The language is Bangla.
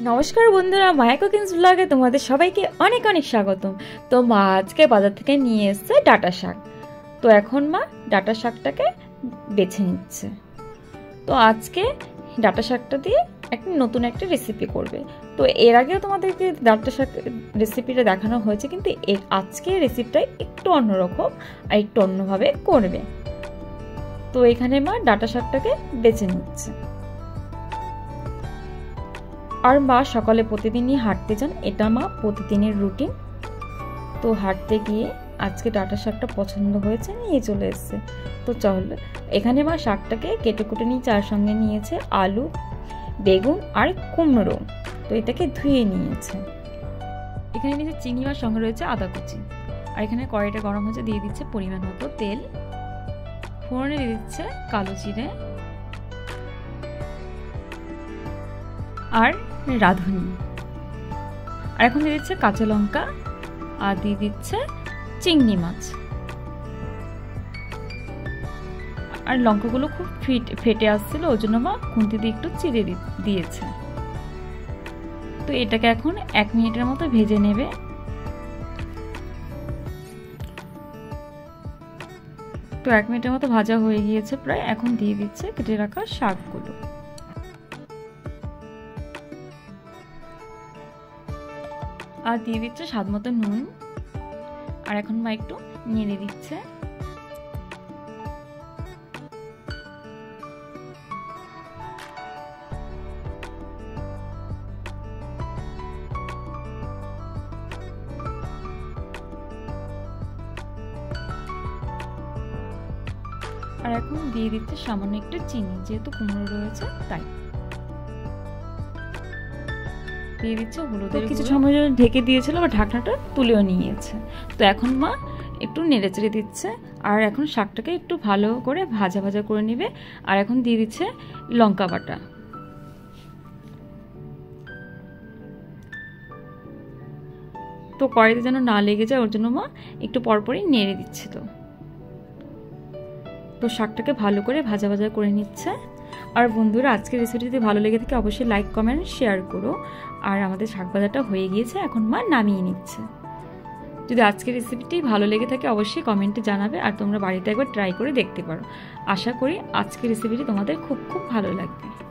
নমস্কার বন্ধুরা, মায়া কুকিংস ব্লগে তোমাদের সবাইকে অনেক অনেক স্বাগতম। তো মা আজকে বাজার থেকে নিয়ে এসেছে ডাঁটা শাক। তো এখন মা ডাঁটা শাকটাকে বেছে নিচ্ছে। তো আজকে ডাঁটা শাকটা দিয়ে নতুন একটা রেসিপি করবে। তো এর আগেও তোমাদেরকে ডাঁটা শাক রেসিপিটা দেখানো হয়েছে, কিন্তু আজকে রেসিপিটা একটু অন্যরকম আর একটু অন্যভাবে করবে। তো এখানে মা ডাঁটা শাকটাকে বেছে নিচ্ছে। আর মা সকালে প্রতিদিনই হাঁটতে যান, এটা মা প্রতিদিনের রুটিন। তো হাঁটতে গিয়ে আজকে ডাঁটা শাকটা পছন্দ হয়েছে, নিয়ে চলে এসছে। তো চলো, এখানে মা শাকটাকে কেটে কুটে নিয়ে চার সঙ্গে নিয়েছে আলু, বেগুন আর কুমড়ো। তো এটাকে ধুয়ে নিয়েছে। এখানে নিচে চিংড়ি মাছ, সঙ্গে রয়েছে আদা কুচি। আর এখানে কড়াইটা গরম হচ্ছে, দিয়ে দিচ্ছে পরিমাণ মতো তেল। ফোড়নে দিয়ে দিচ্ছে কালো জিরে আর রাঁধুনি। আর এখন দিয়ে দিচ্ছে কাঁচা লঙ্কা, আর দিয়ে দিচ্ছে চিংড়ি মাছ। আর লঙ্কাগুলো খুব ফেটে আসছিল, ওই জন্য মা খুন্তি দিয়ে একটু চিড়ে দিয়েছে। তো এটাকে এখন 1 মিনিটের মতো ভেজে নেবে। তো 1 মিনিটের মতো ভাজা হয়ে গিয়েছে প্রায়। এখন দিয়ে দিচ্ছে কেটে রাখা শাকগুলো। আর দিয়ে দিচ্ছে স্বাদ মতো নুন। আর এখন মা একটু নেড়ে দিচ্ছে। আর এখন দিয়ে দিচ্ছে সামান্য একটু চিনি, যেহেতু কুমড়ো রয়েছে তাই। দিয়ে দিচ্ছে হলুদের। কিছু সময় জন্য ঢেকে দিয়েছিল, বা ঢাকনাটা তুলেও নিয়েছে। তো এখন মা একটু নেড়ে চেড়ে দিচ্ছে। আর এখন শাকটাকে একটু ভালো করে ভাজা ভাজা করে নেবে। আর এখন দিয়ে দিচ্ছে লঙ্কা বাটা। তো কড়াইতে যেন না লেগে যায়, ওর জন্য মা একটু পরপরই নেড়ে দিচ্ছিল। তো শাকটাকে ভালো করে ভাজা ভাজা করে নিচ্ছে। আর বন্ধুরা, আজকের রেসিপি যদি ভালো লেগে থাকে অবশ্যই লাইক কমেন্ট শেয়ার করো। আর আমাদের শাক ভাজাটা হয়ে গিয়েছে, এখন মা নামিয়ে নিচ্ছে। যদি আজকের রেসিপিটি ভালো লেগে থাকে অবশ্যই কমেন্টে জানাবে। আর তোমরা বাড়িতে একবার ট্রাই করে দেখতে পারো। আশা করি আজকের রেসিপিটি তোমাদের খুব খুব ভালো লাগবে।